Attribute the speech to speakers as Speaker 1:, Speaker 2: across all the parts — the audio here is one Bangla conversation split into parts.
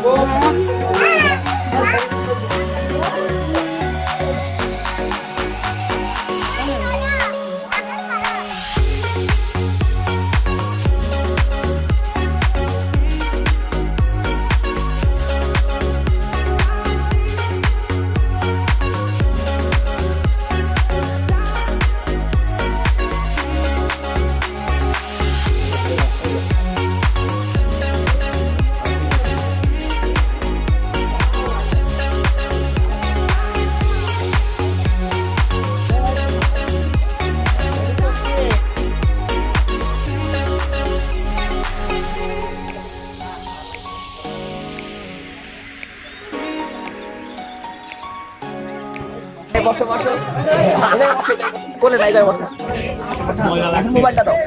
Speaker 1: বসো বসো কোলে নাই যায় বসো মোবাইলটা দাও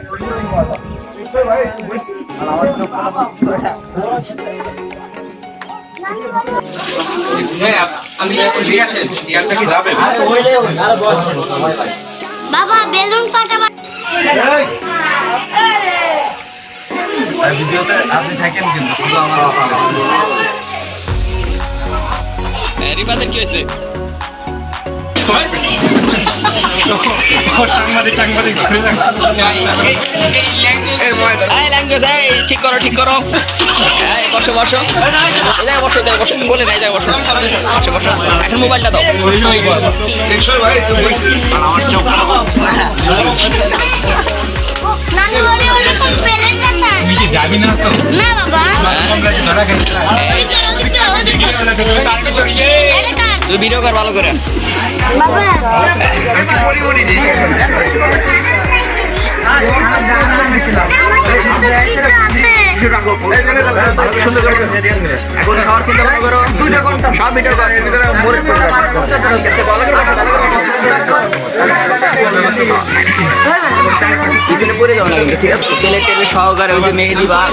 Speaker 2: বাবা বেলুন ফাটাবা
Speaker 3: ভিডিওতে আপনি থাকেন কিন্তু শুধু আমার
Speaker 1: রিবাদের কি হয়েছে ঠিক করো ঠিক করো বসো বসো বসো বসো বলে নাই যায় বসো বসো বসো এখন মোবাইলটা দাও
Speaker 3: যাবি না তো
Speaker 2: না বাবা
Speaker 1: তুই ভিডিও কর ভালো করে এখন খাওয়ার চিন্তা ভাবনা করো সব ভিডিও পিছনে পড়ে যাও না কিন্তু ঠিক আছে তেলে টেলে সহকারে ওই যে মেহেদি বা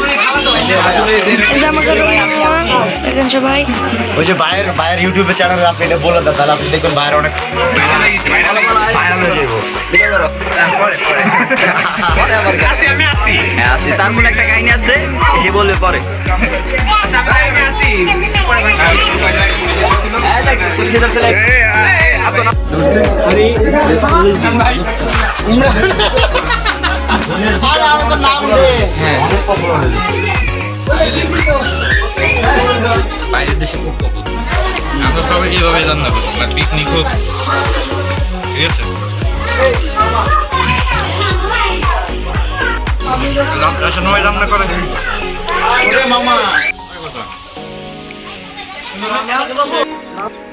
Speaker 2: সবাই
Speaker 3: ওই যে ভাইয়ের ইউটিউবে চ্যানেল আপনি এটা বলে দেন তাহলে আপনি দেখবেন ভাইয়ের অনেক ভাইরাল হয়ে যাবো
Speaker 1: তার মনে একটা কাহিনী আছে সে বলবে পরে
Speaker 4: বাইরের দেশে খুব পপুলার আমরা সবাই এইভাবে রান্না করি পিকনিক হোক ঠিক আছে সময় রান্না করে মামা